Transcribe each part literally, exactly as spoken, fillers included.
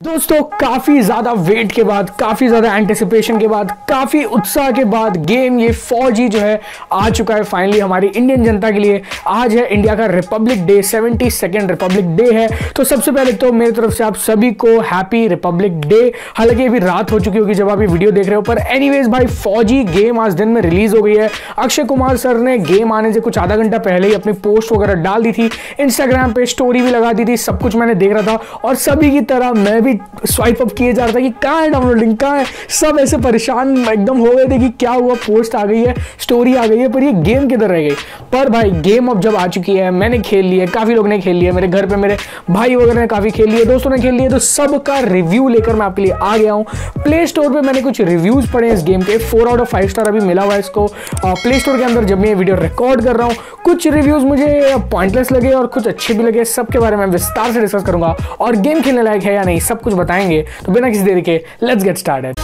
दोस्तों काफी ज्यादा वेट के बाद, काफी ज्यादा एंटिसिपेशन के बाद, काफी उत्साह के बाद गेम ये फौजी जो है आ चुका है फाइनली हमारी इंडियन जनता के लिए। आज है इंडिया का republic day, seventy second republic day है। तो सबसे पहले तो मेरी तरफ से आप सभी को हैप्पी रिपब्लिक डे। हालांकि अभी रात हो चुकी होगी जब आप ये वीडियो देख रहे हो, पर एनीवेज भाई फौजी गेम आज दिन में रिलीज हो गई है। अक्षय कुमार सर ने गेम आने से कुछ आधा घंटा पहले ही अपनी पोस्ट वगैरह डाल दी थी, इंस्टाग्राम पे स्टोरी भी लगा दी थी, सब कुछ मैंने देख रहा था और सभी की तरह मैं भी स्वाइप अप किए जा रहा था कि कहाँ है डाउनलोडिंग, कहाँ है। सब ऐसे परेशान एकदम हो गए थे कि क्या हुआ, पोस्ट आ गई है, स्टोरी आ गई है, पर ये गेम किधर रह गई। पर भाई गेम अब जब आ चुकी है, मैंने खेल लिया, काफी लोग ने खेल लिया, मेरे घर पे मेरे भाई वगैरह ने काफी खेल लिया, दोस्तों ने खेल लिया, तो सबका रिव्यू लेकर मैं आपके लिए आ गया हूँ। प्ले स्टोर पे मैंने कुछ रिव्यूज पढ़े इस गेम के, four out of five star अभी मिला हुआ है इसको प्ले स्टोर के अंदर जब मैं ये वीडियो रिकॉर्ड कर रहा हूँ। कुछ रिव्यूज मुझे पॉइंटलेस लगे और कुछ अच्छे भी लगे, सबके बारे में विस्तार से डिस्कस करूंगा और गेम खेलने लायक है या नहीं सब कुछ बताएंगे। तो बिना किसी देरी के लेट्स गेट स्टार्टेड।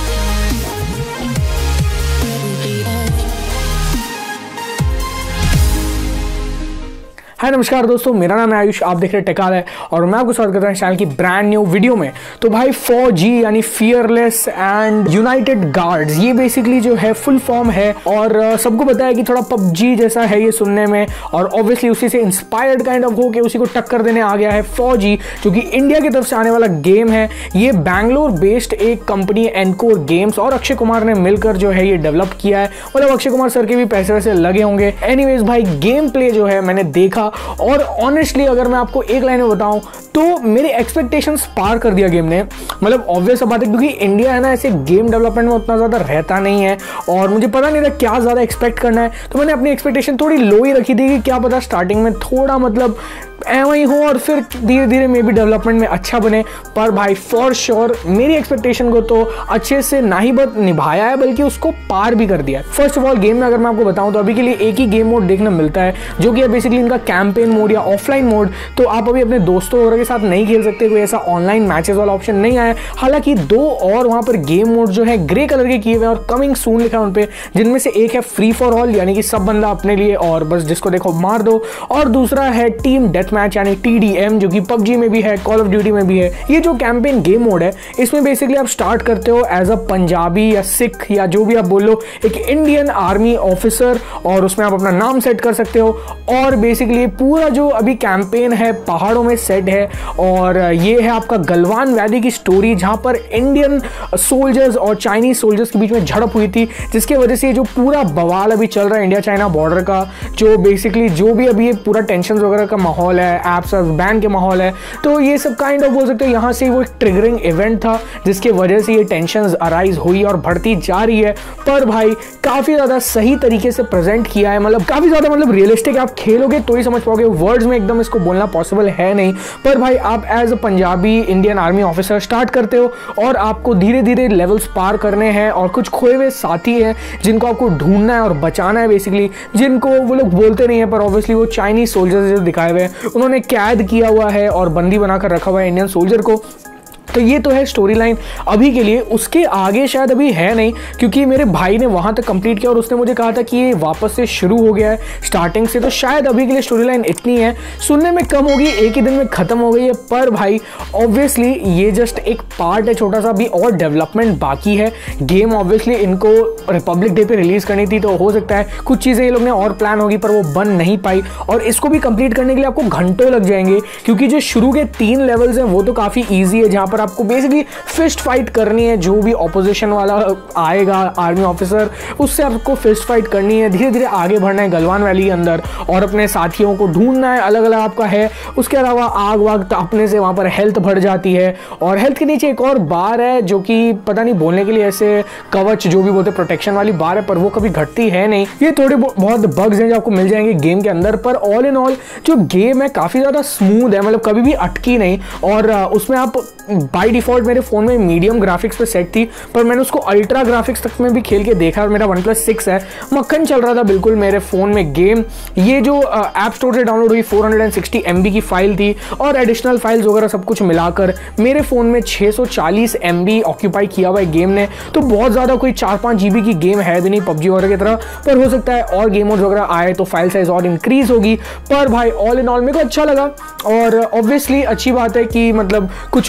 हाय नमस्कार दोस्तों, मेरा नाम है आयुष, आप देख रहे हैं टेकाल है और मैं आपको स्वागत करता हूं चैनल की ब्रांड न्यू वीडियो में। तो भाई फौजी यानी फियरलेस एंड यूनाइटेड गार्ड्स, ये बेसिकली जो है फुल फॉर्म है और सबको पता है कि थोड़ा पबजी जैसा है ये सुनने में, और ऑब्वियसली उसी से इंस्पायर्ड काइंड ऑफ हो के उसी को टक्कर देने आ गया है फौजी, जो कि इंडिया की तरफ से आने वाला गेम है। ये बैंगलोर बेस्ड एक कंपनी एनकोर गेम्स और अक्षय कुमार ने मिलकर जो है ये डेवलप किया है। मतलब अक्षय कुमार सर के भी पैसे वैसे लगे होंगे। एनीवेज भाई गेम प्ले जो है मैंने देखा और ऑनेस्टली अगर मैं आपको एक लाइन में बताऊं तो मेरे एक्सपेक्टेशंस पार कर दिया गेम ने। मतलब ऑब्वियस बात है क्योंकि इंडिया है ना ऐसे गेम डेवलपमेंट में उतना ज़्यादा रहता नहीं है और मुझे पता नहीं था क्या ज़्यादा एक्सपेक्ट करना है, तो मैंने अपनी एक्सपेक्टेशन थोड़ी लो ही रखी थी कि क्या पता स्टार्टिंग में थोड़ा मतलब ऐसा ही हो और फिर धीरे धीरे मे भी डेवलपमेंट में अच्छा बने। पर भाई फॉर श्योर मेरी एक्सपेक्टेशन को तो अच्छे से ना ही बस निभाया है बल्कि उसको पार भी कर दिया है। फर्स्ट ऑफ ऑल गेम में अगर मैं आपको बताऊं तो अभी के लिए एक ही गेम मोड देखने मिलता है जो कि है बेसिकली इनका कैंपेन मोड या ऑफलाइन मोड। तो आप अभी अपने दोस्तों वगैरह के साथ नहीं खेल सकते, कोई ऐसा ऑनलाइन मैचेस वाला ऑप्शन नहीं आया। हालांकि दो और वहां पर गेम मोड जो है ग्रे कलर के किए हुए हैं और कमिंग सून लिखा है उन पे, जिनमें से एक है फ्री फॉर ऑल यानी कि सब बंदा अपने लिए और बस जिसको देखो मार दो, और दूसरा है टीम डेथ मैच यानी टी डी एम जो कि पबजी में भी है, कॉल ऑफ ड्यूटी में भी है। ये जो कैंपेन गेम मोड है इसमें बेसिकली आप स्टार्ट करते हो एज अ पंजाबी या सिख या जो भी आप बोलो एक इंडियन आर्मी ऑफिसर, और उसमें आप अपना नाम सेट कर सकते हो। और बेसिकली पूरा जो अभी कैंपेन है पहाड़ों में सेट है और ये है आपका गलवान वैली की स्टोरी, जहां पर इंडियन सोल्जर्स और चाइनीज सोल्जर्स के बीच में झड़प हुई थी, जिसके वजह से जो पूरा बवाल अभी चल रहा है इंडिया चाइना बॉर्डर का, जो बेसिकली जो भी अभी ये पूरा टेंशन वगैरह का माहौल है, एप्स बैन के माहौल है, तो ये सब काइंड ऑफ बोल सकते हो यहाँ से वो एक ट्रिगरिंग इवेंट था जिसके वजह से ये टेंशंस अराइज हुई और बढ़ती जा रही है। पर भाई काफी ज्यादा सही तरीके से प्रेजेंट किया है, मतलब काफी ज्यादा मतलब रियलिस्टिक। आप खेलोगे तो ही समझ पाओगे, वर्ड्स में एकदम इसको बोलना पॉसिबल है नहीं। पर भाई आप as a Punjabi Indian army officer start करते हो और आपको धीरे धीरे लेवल्स पार करने हैं और कुछ खोए हुए साथी हैं जिनको आपको ढूंढना है और बचाना है बेसिकली, जिनको वो लोग बोलते नहीं है पर ऑब्वियसली वो चाइनीज सोल्जर्स जो दिखाए हुए हैं उन्होंने कैद किया हुआ है और बंदी बनाकर रखा हुआ है इंडियन सोल्जर को। तो ये तो है स्टोरी लाइन अभी के लिए, उसके आगे शायद अभी है नहीं क्योंकि मेरे भाई ने वहां तक कंप्लीट किया और उसने मुझे कहा था कि ये वापस से शुरू हो गया है स्टार्टिंग से, तो शायद अभी के लिए स्टोरी लाइन इतनी है, सुनने में कम होगी, एक ही दिन में खत्म हो गई है। पर भाई ऑब्वियसली ये जस्ट एक पार्ट है छोटा सा, भी और डेवलपमेंट बाकी है। गेम ऑब्वियसली इनको रिपब्लिक डे पे रिलीज करनी थी, तो हो सकता है कुछ चीजें ये लोग ने और प्लान होगी पर वो बन नहीं पाई, और इसको भी कंप्लीट करने के लिए आपको घंटों लग जाएंगे क्योंकि जो शुरू के तीन लेवल्स हैं वो तो काफी ईजी है, जहां पर आपको बेसिकली फिस्ट फाइट करनी है, जो भी ऑपोजिशन वाला आएगा आर्मी ऑफिसर उससे आपको फिस्ट फाइट करनी है, धीरे धीरे आगे बढ़ना है गलवान वैली के अंदर और अपने साथियों को ढूंढना है, अलग अलग आपका है। उसके अलावा आग वाग तापने से वहां पर हेल्थ बढ़ जाती है और हेल्थ के नीचे एक और बार है जो कि पता नहीं बोलने के लिए ऐसे कवच जो भी बोलते प्रोटेक्शन वाली बार है, पर वो कभी घटती है नहीं। ये थोड़े बहुत बग्स हैं जो आपको मिल जाएंगे गेम के अंदर, पर ऑल इन ऑल जो गेम है काफी ज्यादा स्मूथ है, मतलब कभी भी अटकी नहीं। और उसमें आप बाय डिफॉल्ट मेरे फोन में मीडियम ग्राफिक्स पे सेट थी, पर मैंने उसको अल्ट्रा ग्राफिक्स तक में भी खेल के देखा और मेरा वन प्लस सिक्स है, मक्खन चल रहा था बिल्कुल मेरे फोन में गेम। ये जो ऐप स्टोर से डाउनलोड हुई four hundred sixty M B की फाइल थी और एडिशनल फाइल्स वगैरह सब कुछ मिलाकर मेरे फोन में छह सौ चालीस एम बी ऑक्यूपाई किया हुआ है गेम ने। तो बहुत ज्यादा कोई चार पाँच जी बी की गेम है भी नहीं पबजी वगैरह की तरह, पर हो सकता है और गेम वगैरह आए तो फाइल साइज और इंक्रीज होगी। पर भाई ऑल इन ऑल मेरे को अच्छा लगा और ऑब्वियसली अच्छी बात है कि मतलब कुछ मस्त इनिशिएटिव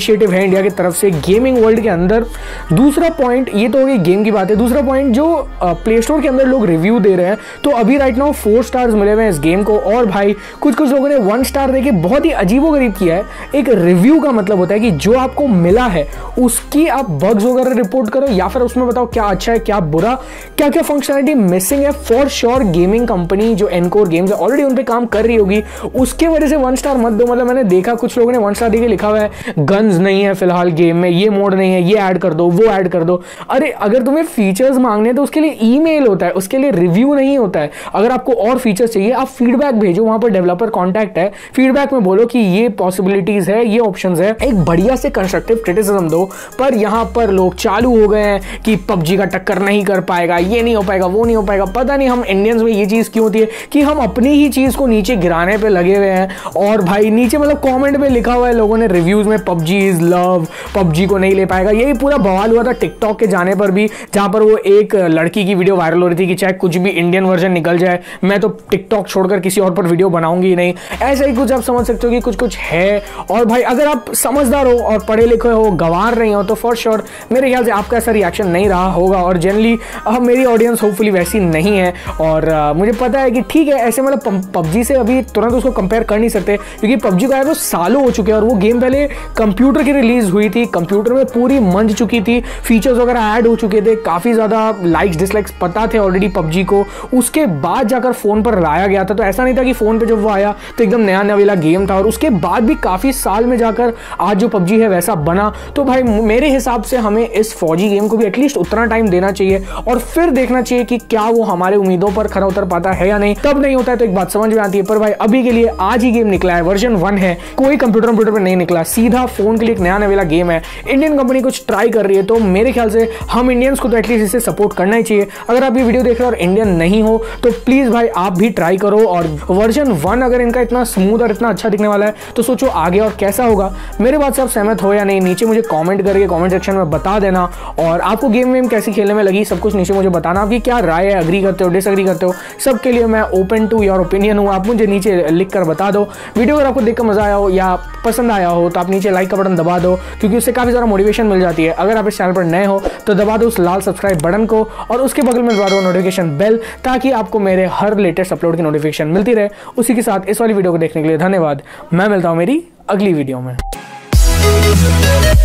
इनिशिएटिव है इंडिया की तरफ से गेमिंग वर्ल्ड के अंदर। दूसरा पॉइंट, ये तो हो गई गेम की बात है। दूसरा पॉइंट, जो प्ले स्टोर के अंदर लोग रिव्यू दे रहे हैं, तो अभी राइट नाउ फोर स्टार्स मिले हुए हैं इस गेम को। और भाई कुछ कुछ लोगों ने वन स्टार देके बहुत ही अजीबोगरीब किया है। एक रिव्यू का मतलब होता है कि जो आपको मिला है उसकी आप बग्स वगैरह रिपोर्ट करो, या फिर उसमें बताओ क्या अच्छा है क्या बुरा, क्या क्या फंक्शनलिटी मिसिंग है। फॉर श्योर गेमिंग कंपनी जो एनकोर गेम्स है ऑलरेडी उन पे काम कर रही होगी, उसके वजह से वन स्टार मत दो। मतलब मैंने देखा कुछ लोगों ने वन स्टार देके लिखा हुआ है गन्स नहीं है फिलहाल गेम में, ये मोड नहीं है, ये ऐड कर दो, वो ऐड कर दो। अरे अगर तुम्हें फीचर्स मांगने तो उसके लिए ईमेल होता है, उसके लिए रिव्यू नहीं होता है। अगर आपको और फीचर्स चाहिए आप फीडबैक भेजो, वहां पर डेवलपर कॉन्टैक्ट है, फीडबैक में बोलो कि ये पॉसिबिलिटीज है, ये ऑप्शंस है, एक बढ़िया से कंस्ट्रक्टिव क्रिटिसिज्म दो। पर यहां पर लोग चालू हो गए हैं कि पबजी का टक्कर नहीं कर पाएगा, ये नहीं हो पाएगा, वो नहीं हो पाएगा। पता नहीं हम इंडियंस में ये चीज क्यों होती है कि हम अपनी ही चीज को नीचे गिराने पे लगे हुए हैं। और भाई नीचे मतलब कमेंट में लिखा हुआ है लोगों ने रिव्यूज में, पबजी इज लव, पबजी को नहीं ले पाएगा। यही पूरा बवाल हुआ था टिकटॉक के जाने पर भी, जहां पर वो एक लड़की की वीडियो वायरल हो रही थी कि चाहे कुछ भी इंडियन वर्जन निकल जाए मैं तो टिकटॉक छोड़कर किसी और पर वीडियो बनाऊंगी ही नहीं। ऐसा ही कुछ आप समझ सकते हो कि कुछ कुछ है। और भाई अगर आप समझदार हो और पढ़े लिखे हो, गंवार नहीं हो, तो फॉर श्योर मेरे ख्याल से आपका ऐसा रिएक्शन नहीं रहा होगा। और जनरली मेरी ऑडियंस होपफुली वैसी नहीं है। और uh, मुझे पता है कि ठीक है ऐसे मतलब पबजी से अभी तुरंत उसको कंपेयर कर नहीं सकते, क्योंकि पबजी को आए वो सालों हो चुके हैं और वो गेम पहले कंप्यूटर की रिलीज हुई थी, कंप्यूटर में पूरी मंज चुकी थी, फीचर्स वगैरह ऐड हो चुके थे, काफ़ी ज़्यादा लाइक्स डिसलाइक्स पता थे ऑलरेडी पबजी को। उसके बाद जाकर फ़ोन पर लाया गया था, तो ऐसा नहीं था कि फ़ोन पे जब वो आया तो एकदम नया नवेला गेम था। और उसके बाद भी काफ़ी साल में जाकर आज जो पबजी है वैसा बना। तो भाई मेरे हिसाब से हमें इस फौजी गेम को भी एटलीस्ट उतना टाइम देना चाहिए और फिर देखना चाहिए कि क्या वो हमारे उम्मीदों पर खरा उतर पाता है या नहीं। तब नहीं होता है तो एक बात समझ में आती है। पर भाई अभी के लिए आज ही गेम निकला है, वर्जन वन है, कोई कंप्यूटर कंप्यूटर पर नहीं निकला, सीधा फोन के लिए एक नया नवेला गेम है। इंडियन कंपनी कुछ ट्राई कर रही है, तो मेरे ख्याल से हम इंडियंस को तो एटलीस्ट इसे सपोर्ट करना ही चाहिए। अगर आप ये वीडियो देख रहे हो और इंडियन नहीं हो तो प्लीज भाई आप भी ट्राई करो। और वर्जन वन अगर इनका इतना स्मूथ और इतना अच्छा दिखने वाला है तो सोचो आगे और कैसा होगा। मेरे बात से आप सहमत हो या नहीं नीचे मुझे कमेंट करके कमेंट सेक्शन में बता देना। और आपको गेम वेम कैसी खेलने में लगी सब कुछ नीचे मुझे बताना। आपकी क्या राय है, अग्री करते हो डिसअग्री करते हो, सबके लिए मैं ओपन टू योर ओपिनियन हूँ। आप मुझे नीचे लिख कर बता दो। वीडियो अगर आपको देखकर मजा आया हो या पसंद आया हो तो आप नीचे लाइक का बटन दबा दो, क्योंकि उससे काफी ज़्यादा मोटिवेशन मिल जाती है। अगर आप इस चैनल पर नए हो तो दबा दो उस लाल सब्सक्राइब बटन को और उसके बगल में दबा दो नोटिफिकेशन बेल, ताकि आपको मेरे हर लेटेस्ट अपलोड की नोटिफिकेशन मिलती रहे। उसी के साथ इस वाली वीडियो को देखने के लिए धन्यवाद। मैं मिलता हूँ मेरी अगली वीडियो में।